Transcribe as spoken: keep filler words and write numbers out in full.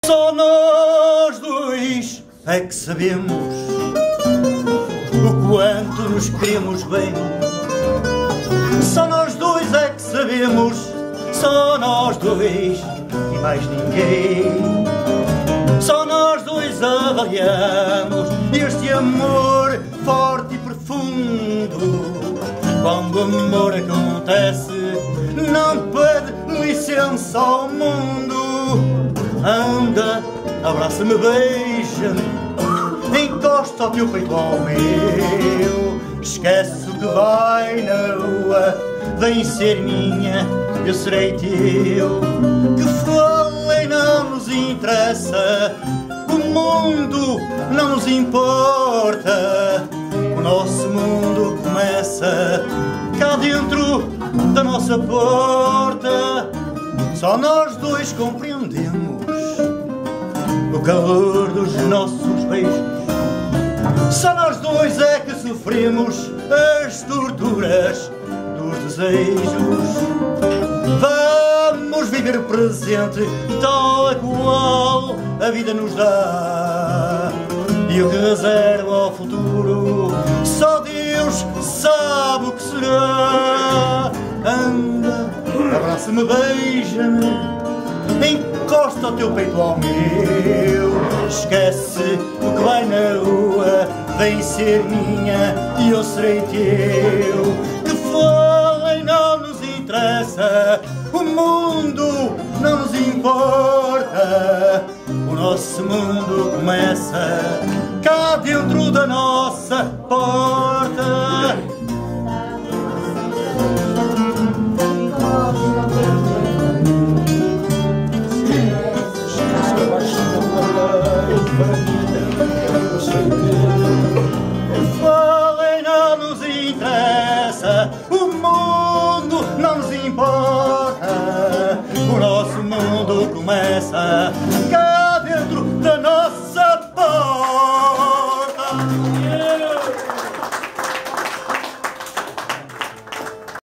Só nós dois é que sabemos o quanto nos queremos bem. Só nós dois é que sabemos, só nós dois e mais ninguém. Só nós dois avaliamos este amor forte e profundo. Quando o amor acontece, não pede licença ao mundo. Anda, abraça-me, beija-me, encosta o teu peito ao meu. Esquece o que vai na rua, vem ser minha, eu serei teu. Que falem não nos interessa, o mundo não nos importa. O nosso mundo começa cá dentro da nossa porta. Só nós dois compreendemos o calor dos nossos beijos. Só nós dois é que sofremos as torturas dos desejos. Vamos viver o presente tal a qual a vida nos dá, e o que reserva ao futuro só Deus sabe o que será. Anda, abraça-me, beija-me, encosta o teu peito ao meu. Esquece o que vai na rua, vem ser minha e eu serei teu. Que falem não nos interessa, o mundo não nos importa. O nosso mundo começa cá dentro da nossa porta. Falem não nos interessa, o mundo não nos importa. O nosso mundo começa